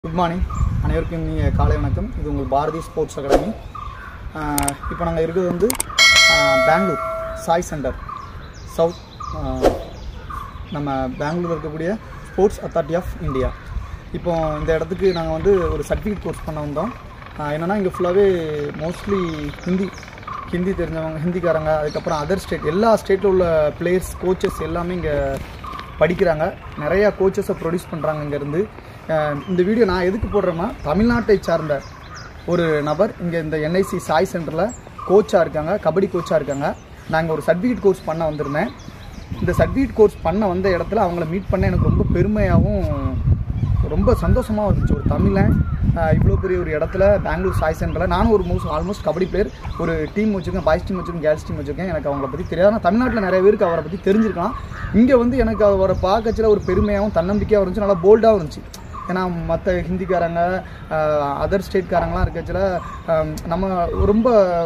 Good morning. அனைவருக்கும் காலை வணக்கம். இது உங்கள் பாரதி ஸ்போர்ட்ஸ் அகாடமி. இப்போ நாங்கள் இருக்கிறது வந்து பெங்களூர் சாய் சென்டர் சவுத் நம்ம பெங்களூரில் இருக்கக்கூடிய ஸ்போர்ட்ஸ் அத்தாரிட்டி ஆஃப் இந்தியா. இப்போ இந்த இடத்துக்கு நாங்கள் வந்து ஒரு சர்டிஃபிகேட் கோர்ஸ் பண்ண வந்தோம். என்னென்னா இங்கே ஃபுல்லாகவே மோஸ்ட்லி ஹிந்தி தெரிஞ்சவங்க, ஹிந்திக்காரங்க, அதுக்கப்புறம் அதர் ஸ்டேட், எல்லா ஸ்டேட்டில் உள்ள பிளேயர்ஸ், கோச்சஸ் எல்லாமே இங்கே படிக்கிறாங்க. நிறையா கோச்சஸை ப்ரொடியூஸ் பண்ணுறாங்க இங்கேருந்து. இந்த வீடியோ நான் எதுக்கு போடுறேன்னா, தமிழ்நாட்டை சார்ந்த ஒரு நபர் இங்கே இந்த NIS சாய் சென்டரில் கோச்சாக இருக்காங்க, கபடி கோச்சாக இருக்காங்க. நாங்கள் ஒரு சர்டிஃபிகேட் கோர்ஸ் பண்ண வந்திருந்தேன். இந்த சர்டிஃபிகேட் கோர்ஸ் பண்ண வந்த இடத்துல அவங்கள மீட் பண்ண எனக்கு ரொம்ப பெருமையாகவும் ரொம்ப சந்தோஷமாகவும் இருந்துச்சு. ஒரு தமிழன் இவ்வளோ பெரிய ஒரு இடத்துல பெங்களூர் சாய் சென்டரில், நானும் ஒரு ஆல்மோஸ்ட் கபடி பிளேயர், ஒரு டீம் வச்சுருக்கேன், பாய்ஸ் டீம் வச்சுருக்கேன், கேர்ள்ஸ் டீம் வச்சுருக்கேன். எனக்கு அவங்கள பற்றி தெரியாது. ஆனால் தமிழ்நாட்டில் நிறைய பேருக்கு அவரை பற்றி தெரிஞ்சிருக்கலாம். இங்கே வந்து எனக்கு அவரை பார்க்கச்சில ஒரு பெருமையாகவும் தன்னம்பிக்கையாகவும் இருந்துச்சு, நல்லா போல்டாகவும் இருந்துச்சு. ஏன்னா மற்ற ஹிந்திக்காரங்க, அதர் ஸ்டேட்காரங்களாம் இருக்கச்சில நம்ம ரொம்ப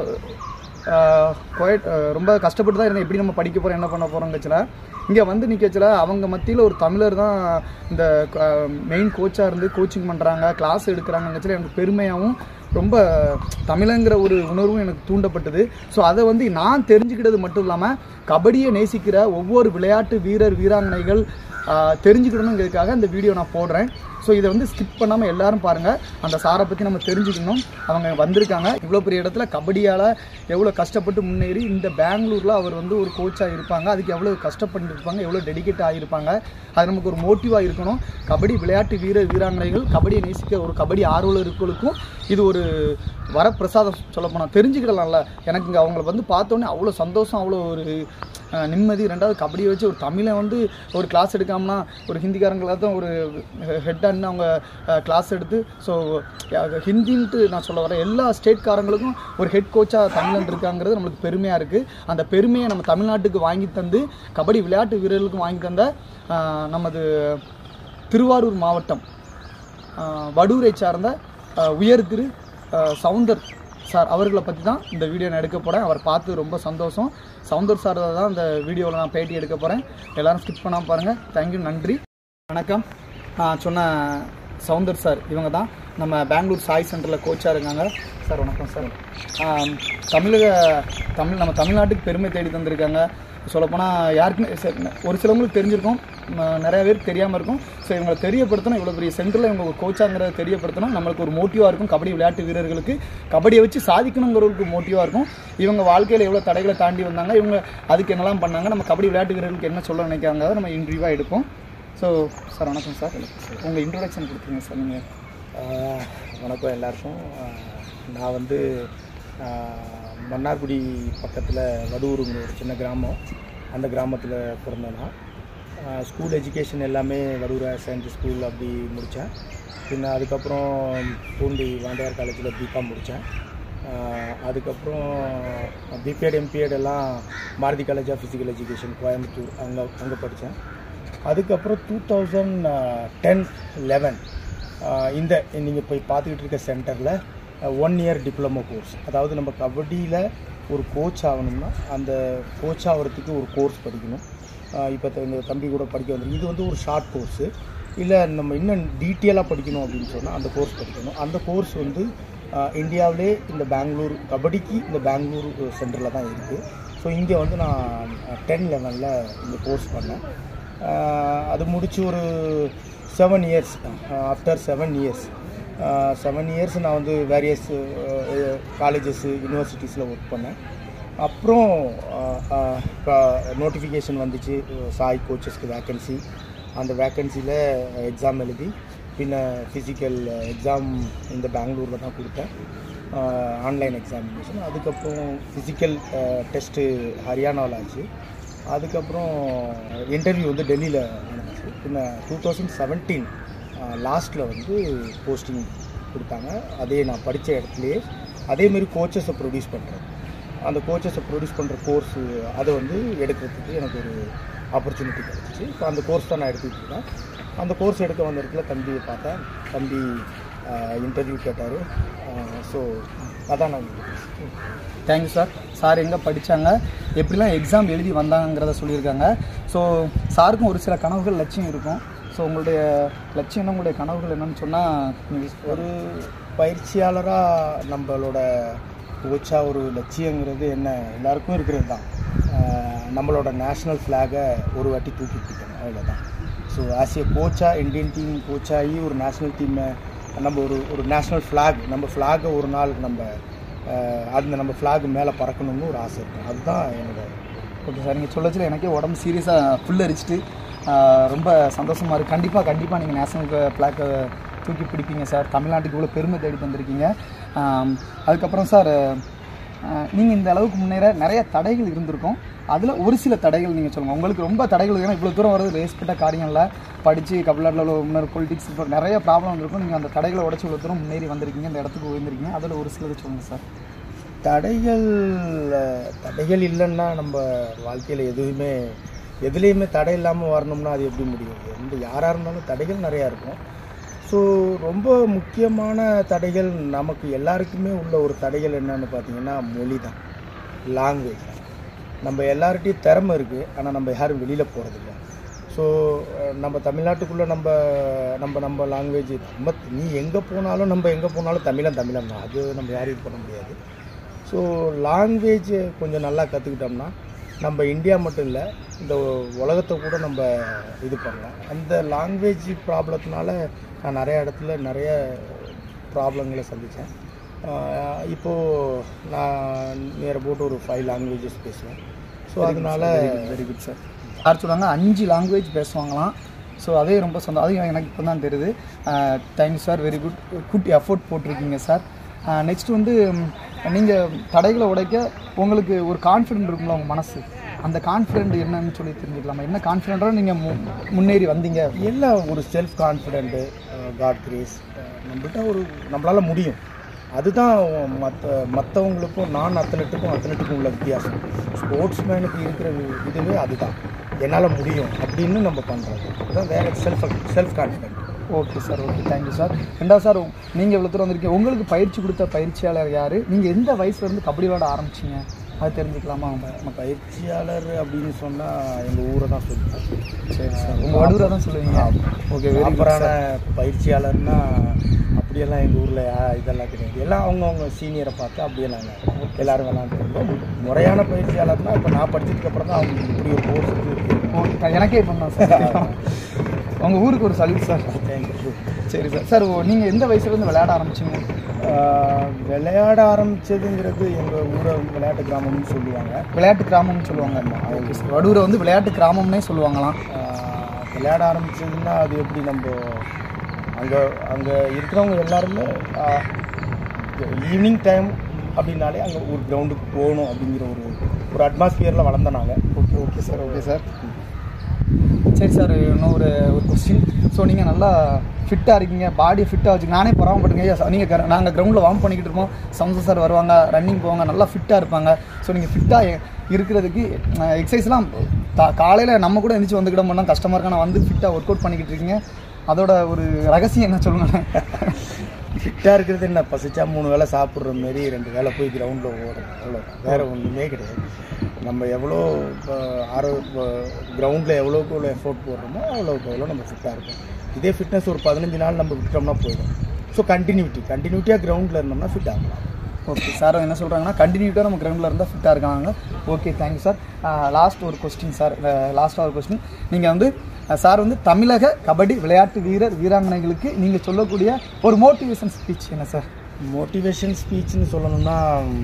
ரொம்ப கஷ்டப்பட்டு தான் இருந்தேன். எப்படி நம்ம படிக்க போகிறோம், என்ன பண்ண போகிறோங்கச்சில இங்கே வந்து நிற்கச்சில அவங்க மத்தியில் ஒரு தமிழர் தான் இந்த மெயின் கோச்சாக இருந்து கோச்சிங் பண்ணுறாங்க, கிளாஸ் எடுக்கிறாங்கங்கச்சில எனக்கு பெருமையாகவும் ரொம்ப தமிழங்கிற ஒரு உணர்வும் எனக்கு தூண்டப்பட்டது. ஸோ அதை வந்து நான் தெரிஞ்சுக்கிட்டது மட்டும் இல்லாமல் கபடியை நேசிக்கிற ஒவ்வொரு விளையாட்டு வீரர் வீராங்கனைகள் தெரிஞ்சுக்கணுங்கிறதுக்காக இந்த வீடியோ நான் போடுறேன். ஸோ இதை வந்து ஸ்கிப் பண்ணாமல் எல்லோரும் பாருங்கள். அந்த சாரை பற்றி நம்ம தெரிஞ்சுக்கணும். அவங்க வந்திருக்காங்க இவ்வளோ பெரிய இடத்துல, கபடியால் எவ்வளோ கஷ்டப்பட்டு முன்னேறி இந்த பெங்களூரில் அவர் வந்து ஒரு கோச்சாக இருப்பாங்க. அதுக்கு எவ்வளோ கஷ்டப்பட்டு இருப்பாங்க, எவ்வளோ டெடிகேட் ஆகியிருப்பாங்க. அது நமக்கு ஒரு மோட்டிவாக இருக்கணும். கபடி விளையாட்டு வீரர் வீராங்கனைகள், கபடியை நேசிக்க ஒரு கபடி ஆர்வலர்களுக்கும் இது ஒரு வரப்பிரசாதம் சொல்லப்போனால் தெரிஞ்சுக்கிடலாம்ல. எனக்கு இங்கே அவங்கள வந்து பார்த்தோன்னே அவ்வளோ சந்தோஷம், அவ்வளோ ஒரு நிம்மதி. ரெண்டாவது கபடியை வச்சு ஒரு தமிழை வந்து ஒரு கிளாஸ் எடுக்காமனா, ஒரு ஹிந்திக்காரங்களாக ஒரு ஹெட்டான்னு அவங்க கிளாஸ் எடுத்து, ஸோ ஹிந்தின்ட்டு நான் சொல்ல வரேன், எல்லா ஸ்டேட்காரங்களுக்கும் ஒரு ஹெட் கோச்சாக தமிழன் இருக்காங்கிறது நம்மளுக்கு பெருமையாக இருக்குது. அந்த பெருமையை நம்ம தமிழ்நாட்டுக்கு வாங்கி தந்து, கபடி விளையாட்டு வீரர்களுக்கும் வாங்கி தந்த நமது திருவாரூர் மாவட்டம் வடூரை சார்ந்த உயர் திரு சவுந்தர் சார் அவர்களை பற்றி தான் இந்த வீடியோ நான் எடுக்க போகிறேன். அவர் பார்த்து ரொம்ப சந்தோஷம். சவுந்தர் சார் தான் இந்த வீடியோவில் நான் பேட்டி எடுக்க போகிறேன். எல்லோரும் ஸ்கிப் பண்ணாமல் பாருங்கள். தேங்க்யூ, நன்றி, வணக்கம். நான் சொன்ன சவுந்தர் சார் இவங்க தான் நம்ம பெங்களூர் சாய் சென்டரில் கோச்சாக இருக்காங்க. சார் வணக்கம் சார். நம்ம தமிழ்நாட்டுக்கு பெருமை தேடி தந்திருக்காங்க. சொல்லப்போனால் யாருக்குமே ஒரு சிலவங்களுக்கு தெரிஞ்சிருக்கும், நிறைய பேருக்கு தெரியாமல் இருக்கும். ஸோ இவங்களை தெரியப்படுத்தணும், இவ்வளோ பெரிய சென்டரில் இவங்க ஒரு கோச்சாங்கிறத தெரியப்படுத்தணும். நம்மளுக்கு ஒரு மோட்டிவாக இருக்கும். கபடி விளையாட்டு வீரர்களுக்கு கபடியை வச்சு சாதிக்கணுங்கிறவங்களுக்கு மோட்டிவாக இருக்கும். இவங்க வாழ்க்கையில் எவ்வளோ தடைகளை தாண்டி வந்தாங்க, இவங்க அதுக்கு என்னெல்லாம் பண்ணாங்க, நம்ம கபடி விளையாட்டு வீரர்களுக்கு என்ன சொல்ல நினைக்கிறாங்க, நம்ம இன்டர்வியூவாக எடுப்போம். ஸோ சார் வணக்கம் சார். உங்கள் இன்ட்ரோடக்ஷன் கொடுத்துருங்க சார். நீங்கள் வணக்கம் எல்லாருக்கும். நான் வந்து மன்னார்குடி பக்கத்தில் வடூருங்க ஒரு சின்ன கிராமம். அந்த கிராமத்தில் பிறந்தேன்னா ஸ்கூல் எஜுகேஷன் எல்லாமே வடூர் சயின்ஸ் ஸ்கூல் அப்படி முடித்தேன். பின்ன அதுக்கப்புறம் பூண்டி வாண்டையார் காலேஜில் பிகாம் முடித்தேன். அதுக்கப்புறம் பிபிஎட் எம்பிஎட் எல்லாம் Bharathi college of physical education Coimbatore அங்கே படித்தேன். அதுக்கப்புறம் 2010-11 இந்த நீங்கள் போய் பார்த்துக்கிட்டு இருக்க சென்டரில் 1 இயர் டிப்ளமோ கோர்ஸ், அதாவது நம்ம கபடியில் ஒரு கோச் ஆகணும்னா அந்த கோச் ஆகிறதுக்கு ஒரு கோர்ஸ் படிக்கணும். இப்போ இந்த தம்பி கூட படிக்க வந்து இது வந்து ஒரு ஷார்ட் கோர்ஸு. இல்லை நம்ம இன்னும் டீட்டெயிலாக படிக்கணும் அப்படின்னு சொன்னால் அந்த கோர்ஸ் படிக்கணும். அந்த கோர்ஸ் வந்து இந்தியாவிலே இந்த பெங்களூர் கபடிக்கு இந்த பெங்களூர் சென்டரில் தான் இருக்குது. ஸோ இங்கே வந்து நான் 10-11 இந்த கோர்ஸ் பண்ணேன். அது முடித்து ஒரு 7 இயர்ஸ், ஆஃப்டர் 7 இயர்ஸ் நான் வந்து வேரியஸ் காலேஜஸ்ஸு யூனிவர்சிட்டிஸில் ஒர்க் பண்ணேன். அப்புறம் நோட்டிஃபிகேஷன் வந்துச்சு சாய் கோச்சஸ்க்கு வேக்கன்சி. அந்த வேக்கன்சியில் எக்ஸாம் எழுதி பின்ன ஃபிசிக்கல் எக்ஸாம் இந்த பெங்களூரில் தான் கொடுத்தேன், ஆன்லைன் எக்ஸாமினேஷன். அதுக்கப்புறம் ஃபிசிக்கல் டெஸ்ட்டு ஹரியானாவில் ஆச்சு. அதுக்கப்புறம் இன்டர்வியூ வந்து டெல்லியில் நடந்துச்சு. பின்ன 2017 லாஸ்ட்டில் வந்து போஸ்டிங் கொடுத்தாங்க. அதே நான் படித்த இடத்துலையே அதேமாரி கோச்சஸை ப்ரொடியூஸ் பண்ணுறேன். அந்த கோச்சஸை ப்ரொடியூஸ் பண்ணுற கோர்ஸு அதை வந்து எடுக்கிறதுக்கு எனக்கு ஒரு ஆப்பர்ச்சுனிட்டி கிடச்சிச்சு. இப்போ அந்த கோர்ஸ் தான் நான் எடுத்துக்கிட்டு இருக்கேன். அந்த கோர்ஸ் எடுக்க வந்த இடத்துல தம்பியை பார்த்தேன். தம்பி இன்டர்வியூ கேட்டார். ஸோ அதான் நான். Thank you sir. சார் எங்கே படித்தாங்க, எப்படிலாம் எக்ஸாம் எழுதி வந்தாங்கிறத சொல்லியிருக்காங்க. ஸோ சாருக்கும் ஒரு சில கனவுகள் லட்சியம் இருக்கும். ஸோ உங்களுடைய லட்சியம், உங்களுடைய கனவுகள் என்னன்னு சொன்னால், ஒரு பயிற்சியாளராக நம்மளோட கோச்சா ஒரு லட்சியங்கிறது என்ன எல்லாருக்கும் இருக்கிறது தான். நம்மளோட நேஷ்னல் ஃப்ளாகை ஒரு வாட்டி தூக்கி பிடிக்கணும், அவ்வளோதான். ஸோ ஆஸ் ஏ கோச்சா, இந்தியன் டீம் கோச்சாகி ஒரு நேஷ்னல் டீமை நம்ம ஒரு நேஷ்னல் ஃப்ளாக், நம்ம ஃப்ளாகை ஒரு நாள் நம்ம ஃப்ளாக் மேலே பறக்கணும்னு ஒரு ஆசை இருக்கும். அதுதான் என்னோட. ஓகே சார், நீங்கள் சொல்லச்சில் எனக்கே உடம்பு சீரியஸாக ஃபுல் அரிச்சிட்டு ரொம்ப சந்தோஷமாக இருக்குது. கண்டிப்பாக நீங்கள் நேஷ்னல் ஃப்ளாக்கை தூக்கி பிடிப்பீங்க சார். தமிழ்நாட்டுக்கு இவ்வளோ பெருமை தேடி தந்திருக்கீங்க. அதுக்கப்புறம் சார், நீங்கள் இந்த அளவுக்கு முன்னேற நிறைய தடைகள் இருந்திருக்கும். அதில் ஒரு சில தடைகள் நீங்கள் சொல்லுங்கள். உங்களுக்கு ரொம்ப தடைகள், ஏன்னா இவ்வளோ தூரம் வரது ரேஸ்பட்ட காரியங்களில் படித்து கபலாட்டில் முன்னேற பொலிட்டிக்ஸ் இப்போ நிறைய ப்ராப்ளம் வந்திருக்கும். நீங்கள் அந்த தடைகளை உடச்சி இவ்வளோ தூரம் முன்னேறி வந்திருக்கீங்க, இந்த இடத்துக்கு உயர்ந்திருக்கீங்க. அதில் ஒரு சிலது சொல்லுங்கள் சார். தடைகள் இல்லைன்னா நம்ம வாழ்க்கையில் எதுலேயுமே தடை இல்லாமல் வரணும்னா அது எப்படி முடியும்? யாராக இருந்தாலும் தடைகள் நிறையா இருக்கும். ஸோ ரொம்ப முக்கியமான தடைகள் நமக்கு எல்லாருக்குமே உள்ள ஒரு தடைகள் என்னன்னு பார்த்தீங்கன்னா மொழி தான், லாங்குவேஜ் தான். நம்ம எல்லார்கிட்டையும் திறமை இருக்குது, ஆனால் நம்ம யாரும் வெளியில் போகிறதில்ல. ஸோ நம்ம தமிழ்நாட்டுக்குள்ளே நம்ம லாங்குவேஜ் நீ எங்கே போனாலும் தமிழன் தான். அது நம்ம யாரும் இது பண்ண முடியாது. ஸோ லாங்குவேஜ் கொஞ்சம் நல்லா கற்றுக்கிட்டோம்னா நம்ம இந்தியா மட்டும் இல்லை, இந்த உலகத்தை கூட நம்ம இது பண்ணலாம். அந்த லாங்குவேஜ் ப்ராப்ளத்தினால நான் நிறைய இடத்துல நிறைய ப்ராப்ளங்களை சந்தித்தேன். இப்போது நான் நியர் அபவுட் ஒரு 5 லாங்குவேஜஸ் பேசுவேன். ஸோ அதனால் வெரி குட் சார். யார் சொல்லுவாங்க 5 லாங்குவேஜ் பேசுவாங்களாம். ஸோ அதே ரொம்ப சொந்தம், அது எனக்கு இப்போ தான் தெரியுது. Thank you sir, very good effort போட்டிருக்கீங்க சார். நெக்ஸ்ட் வந்து நீங்கள் தடைகளை உடைக்க உங்களுக்கு ஒரு கான்ஃபிடென்ட் இருக்குங்களா உங்கள் மனசு? அந்த கான்ஃபிடென்ட் என்னன்னு சொல்லி தெரிஞ்சுக்கலாமா? என்ன கான்ஃபிடென்ட்டாக நீங்கள் முன்னேறி வந்தீங்க? எல்லாம் ஒரு செல்ஃப் கான்ஃபிடென்ட்டு, காட் கிரேஸ், நம்மளால் முடியும். அதுதான் மற்றவங்களுக்கும் அத்லெட்டுக்கும் உள்ள வித்தியாசம். ஸ்போர்ட்ஸ்மேனுக்கு இருக்கிற இதுவே அதுதான், என்னால் முடியும் அப்படின்னு நம்ம பண்ணுறது. அதுதான் வேறு self confident. Okay sir, okay, thank you sir. ரெண்டாவது சார், நீங்கள் இவ்வளோ தூரம் வந்திருக்கீங்க, உங்களுக்கு பயிற்சி கொடுத்த பயிற்சியாளர் யார்? நீங்கள் எந்த வயசுலேருந்து கபடி விளையாட ஆரம்பிச்சிங்க, அது தெரிஞ்சுக்கலாமா? நம்ம பயிற்சியாளர் அப்படின்னு சொன்னால் எங்கள் ஊரை தான் சொல்லுவேன். சரி சார், உங்கள் வடூரை தான் சொல்லுவீங்க. ஓகே, ப்ராப்பரான பயிற்சியாளர்னா அப்படியெல்லாம் எங்கள் ஊரில் இதெல்லாம் கிடையாது. எல்லாம் அவங்கவுங்க சீனியரை பார்த்து அப்படியே நாங்கள் எல்லோரும் விளாண்டுருக்கோம். முறையான பயிற்சியாளர்னால் இப்போ நான் படித்ததுக்கப்புறம் தான் அவங்க இப்படி ஒரு கோர்ஸ் எனக்கே பண்ணோம் சார். உங்கள் ஊருக்கு ஒரு சல்யூட் சார். தேங்க்யூ. சரி சார். சார், நீங்கள் எந்த வயசுலேருந்து விளையாட ஆரம்பிச்சிங்க? விளையாட ஆரம்பித்ததுங்கிறது எங்கள் ஊரை விளையாட்டு கிராமம்னு சொல்லுவாங்க. விளையாட்டு கிராமம்னு சொல்லுவாங்க. ஓகே சார், வடூரை வந்து விளையாட்டு கிராமம்னே சொல்லுவாங்களாம். விளையாட ஆரம்பித்ததுன்னா அது எப்படி நம்ம அங்கே இருக்கிறவங்க எல்லாருமே ஈவினிங் டைம் அப்படின்னாலே அங்கே ஒரு கிரவுண்டுக்கு போகணும் அப்படிங்கிற ஒரு அட்மாஸ்பியரில் வளர்ந்தனாங்க. Okay sir, okay sir. சரி சார், இன்னும் ஒரு கொஸ்டின். ஸோ நீங்கள் நல்லா ஃபிட்டாக இருக்கீங்க, பாடியை ஃபிட்டாக வச்சுக்க நானே பராமரிப்படுங்க. நாங்கள் கிரவுண்டில் வார்ம் பண்ணிக்கிட்டு இருப்போம், சம்சா சார் வருவாங்க, ரன்னிங் போவாங்க, நல்லா ஃபிட்டாக இருப்பாங்க. ஸோ நீங்கள் ஃபிட்டாக இருக்கிறதுக்கு எக்ஸசைஸ்லாம் காலையில் நம்ம கூட எந்திரிச்சு வந்துக்கிட மாட்டோம், கஷ்டமாக இருக்கா. நான் வந்து ஃபிட்டாக ஒர்க் அவுட் பண்ணிக்கிட்டு இருக்கீங்க, அதோட ஒரு ரகசியம் என்ன சொல்லுங்கள்? ஃபிட்டாக இருக்கிறது என்ன, பசிச்சா 3 வேளை சாப்பிட்ற மாரி 2 வேளை போய் கிரவுண்டில் ஓடும், அவ்வளோ, வேறு ஒன்றுமே கிடையாது. நம்ம எவ்வளோ கிரவுண்டில் எவ்வளோக்கு எஃபோர்ட் போடுறோமோ அவ்வளோக்கு நம்ம ஃபிட்டாக இருக்கும். இதே ஃபிட்னஸ் ஒரு 15 நாள் நம்ம விட்டோம்னா போயிடும். ஸோ கண்டினியூட்டியாக கிரவுண்டில் இருந்தோம்னா ஃபிட் ஆகலாம். ஓகே சார், என்ன சொல்கிறாங்கன்னா கண்டினியூட்டாக நம்ம கிரவுண்டில் இருந்தால் ஃபிட்டாக இருக்காங்க. Okay, thank you sir. லாஸ்ட்டாக ஒரு கொஸ்டின். நீங்கள் வந்து சார் வந்து தமிழக கபடி விளையாட்டு வீராங்கனைகளுக்கு நீங்கள் சொல்லக்கூடிய ஒரு மோட்டிவேஷன் ஸ்பீச் என்ன சார்? மோட்டிவேஷன் ஸ்பீச்னு சொல்லணும்னா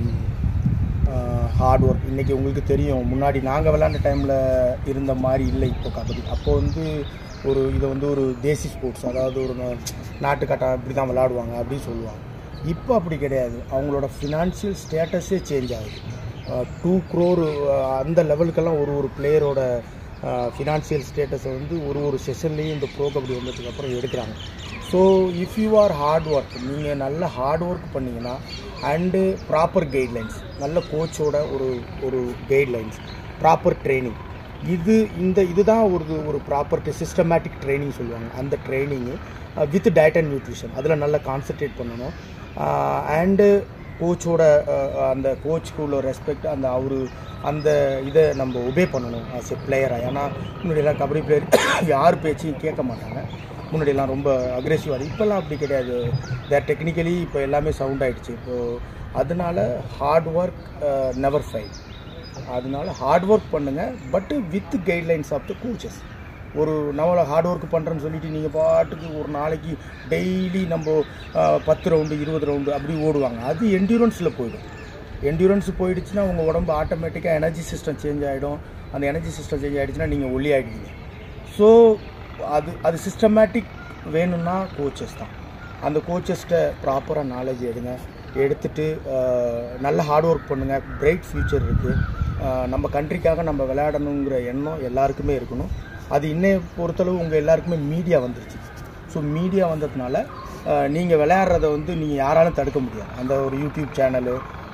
ஹார்ட் ஒர்க். இன்றைக்கி உங்களுக்கு தெரியும், முன்னாடி நாங்கள் விளையாண்ட டைமில் இருந்த மாதிரி இல்லை இப்போ கபடி. அப்போது வந்து இதை வந்து ஒரு தேசி ஸ்போர்ட்ஸ், அதாவது ஒரு நாட்டுக்கட்டா இப்படி தான் விளையாடுவாங்க அப்படின்னு சொல்லுவாங்க. இப்போ அப்படி கிடையாது. அவங்களோட ஃபினான்ஷியல் ஸ்டேட்டஸே சேஞ்ச் ஆகுது. 2 crore அந்த லெவலுக்கெல்லாம் ஒரு பிளேயரோட ஃபினான்ஷியல் ஸ்டேட்டஸை வந்து ஒரு செஷன்லேயும் இந்த ப்ரோ கபடி வந்ததுக்கப்புறம் எடுக்கிறாங்க. So if you are hard work, நீங்கள் நல்ல ஹார்ட் ஒர்க் பண்ணிங்கன்னா அண்டு ப்ராப்பர் கைட்லைன்ஸ், நல்ல கோச்சோட ஒரு கைட்லைன்ஸ், ப்ராப்பர் ட்ரைனிங், இதுதான் ஒரு ப்ராப்பர் சிஸ்டமேட்டிக் ட்ரைனிங் சொல்லுவாங்க. அந்த ட்ரைனிங்கு வித் டயட் அண்ட் நியூட்ரிஷன், அதில் நல்லா கான்சன்ட்ரேட் பண்ணணும். அண்டு கோச்சோட அந்த கோச்சுக்குள்ள ரெஸ்பெக்ட் அந்த அந்த இதை நம்ம ஒபே பண்ணணும் ஆஸ் எ பிளேயராக. ஏன்னா முன்னாடியெல்லாம் கபடி பிளேயர் யார் பேச்சையும் கேட்க மாட்டாங்க. முன்னாடியெல்லாம் ரொம்ப அக்ரெசிவாக, இப்போல்லாம் அப்படி கிடையாது. டெக்னிக்கலி இப்போ எல்லாமே சவுண்ட் ஆகிடுச்சு. இப்போது அதனால ஹார்ட் ஒர்க் நெவர் ஃபெயில். அதனால ஹார்ட் ஒர்க் பண்ணுங்கள், but with guidelines of the coaches. ஒரு நம்மளை ஹார்ட் ஒர்க் பண்ணுறேன்னு சொல்லிவிட்டு நீங்கள் பாட்டுக்கு ஒரு நாளைக்கு டெய்லி நம்ம 10 ரவுண்டு 20 ரவுண்டு அப்படி ஓடுவாங்க. அது என்டியூரன்ஸில் போயிடும். என்டியூரன்ஸ் போயிடுச்சுன்னா உங்கள் உடம்பு ஆட்டோமேட்டிக்காக எனர்ஜி சிஸ்டம் சேஞ்ச் ஆகிடும். அந்த எனர்ஜி சிஸ்டம் சேஞ்ச் ஆகிடுச்சுன்னா நீங்கள் ஒல்லி ஆகிடுவீங்க. ஸோ அது சிஸ்டமேட்டிக் வேணும்னா கோச்சஸ் தான். அந்த கோச்சஸ்கிட்ட ப்ராப்பராக நாலேஜ் எடுத்துகிட்டு நல்ல ஹார்ட் ஒர்க் பண்ணுங்கள். பிரைட் ஃப்யூச்சர் இருக்குது. நம்ம கண்ட்ரிக்காக நம்ம விளையாடணுங்கிற எண்ணம் எல்லாருக்குமே இருக்கணும். அது இன்னைய பொறுத்தளவு உங்கள் எல்லாருக்குமே மீடியா வந்துருச்சு. ஸோ மீடியா வந்ததுனால நீங்கள் விளையாடுறத வந்து நீங்கள் யாராலும் தடுக்க முடியாது. அந்த ஒரு யூடியூப் சேனலு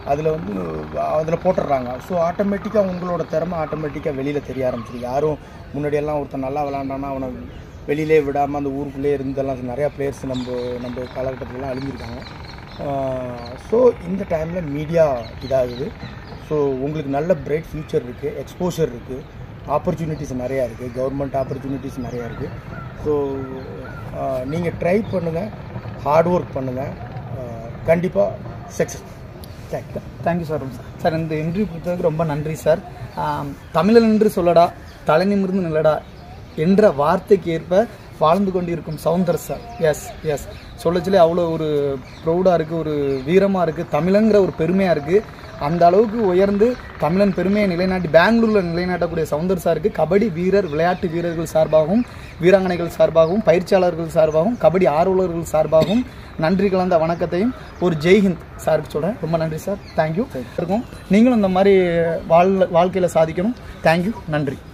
அதில் போட்டுடுறாங்க. ஸோ ஆட்டோமேட்டிக்காக உங்களோட திறமை ஆட்டோமேட்டிக்காக வெளியில் தெரிய ஆரம்பிச்சிருக்கு. யாரும் முன்னாடியெல்லாம் ஒருத்தன் நல்லா விளாண்டானா அவனை வெளியிலே விடாமல் அந்த ஊருக்குள்ளே இருந்தெல்லாம் நிறையா பிளேயர்ஸ் நம்ம காலகட்டத்திலலாம் அழிஞ்சிருக்காங்க. ஸோ இந்த டைமில் மீடியா இதாகுது. ஸோ உங்களுக்கு நல்ல பிரைட் ஃப்யூச்சர் இருக்குது, எக்ஸ்போஷர் இருக்குது, ஆப்பர்ச்சுனிட்டிஸ் நிறையா இருக்குது, கவர்மெண்ட் ஆப்பர்ச்சுனிட்டிஸ் நிறையா இருக்குது. ஸோ நீங்கள் ட்ரை பண்ணுங்கள், ஹார்ட் ஒர்க் பண்ணுங்கள், கண்டிப்பாக சக்ஸஸ். Thank you sir. சார் இந்த இன்டர்வியூ கொடுத்ததுக்கு ரொம்ப நன்றி சார். தமிழன் என்று சொல்லடா, தலை நிமிர்ந்து நில்லடா என்ற வார்த்தைக்கு ஏற்ப வாழ்ந்து கொண்டிருக்கும் சவுந்தர் சார். எஸ் சொல்லச்சிலே அவ்வளோ ஒரு ப்ரௌடாக இருக்குது, ஒரு வீரமாக இருக்குது, தமிழங்கிற ஒரு பெருமையாக இருக்குது. அந்த அளவுக்கு உயர்ந்து தமிழன் பெருமையை நிலைநாட்டி பெங்களூரில் நிலைநாட்டக்கூடிய சவுந்தர் சாருக்கு கபடி விளையாட்டு வீரர்கள் சார்பாகவும், வீராங்கனைகள் சார்பாகவும், பயிற்சியாளர்கள் சார்பாகவும், கபடி ஆர்வலர்கள் சார்பாகவும் நன்றி கலந்த வணக்கத்தையும் ஒரு ஜெய்ஹிந்த் சாருக்கு சொல்கிறேன். ரொம்ப நன்றி சார். தேங்க்யூ இருக்கும். நீங்களும் இந்த மாதிரி வாழ்க்கையில் சாதிக்கணும். தேங்க்யூ. நன்றி.